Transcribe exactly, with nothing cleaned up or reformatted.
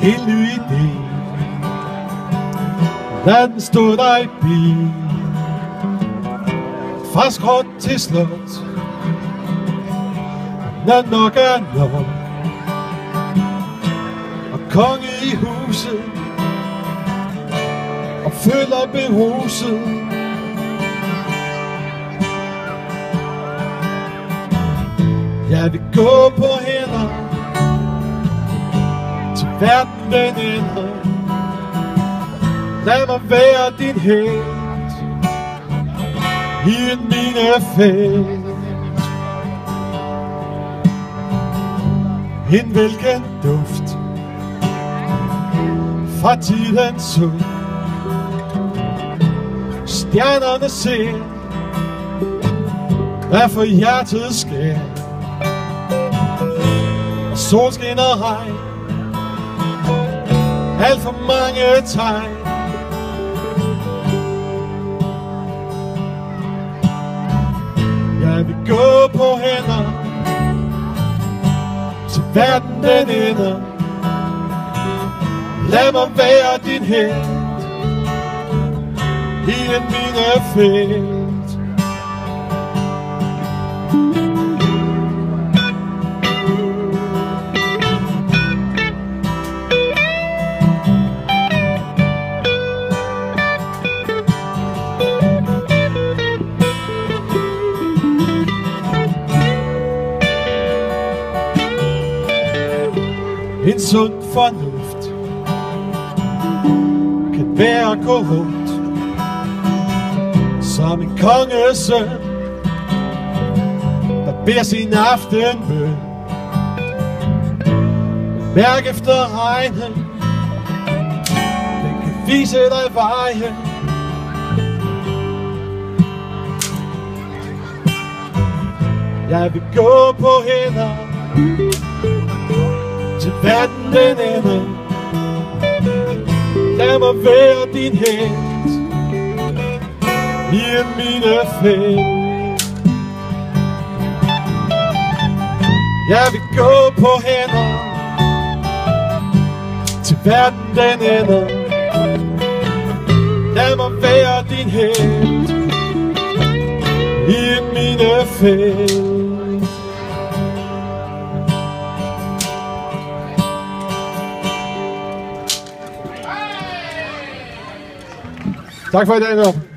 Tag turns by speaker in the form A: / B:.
A: En ny idé, lad den stå dig bi. Fra skråt til slot, når nok er nok. Og konge i huset, og føler beruset. Jeg vil gå på hænder til verden den ender. Lad mig være din helt i en minefelt. En velkendt duft fra tidens sol. Stjernerne ser, hvad for hjertet sker. Og solskin og regn, alt for mange tegn. Jeg vil gå på hænder til verden den ender. Lad mig være din helt i en minefelt. En sund fornuft kan være korrupt, som en kongesøn, der beder sin aftenbøn. Mærk efter regnen, den kan vise dig vejen. Jeg vil gå på hænder til verden den ender. Lad mig være din helt i en minefelt. Jeg vil gå på hænder til verden den ender. Lad mig være din helt i en minefelt. Tak for i dag, Nørp.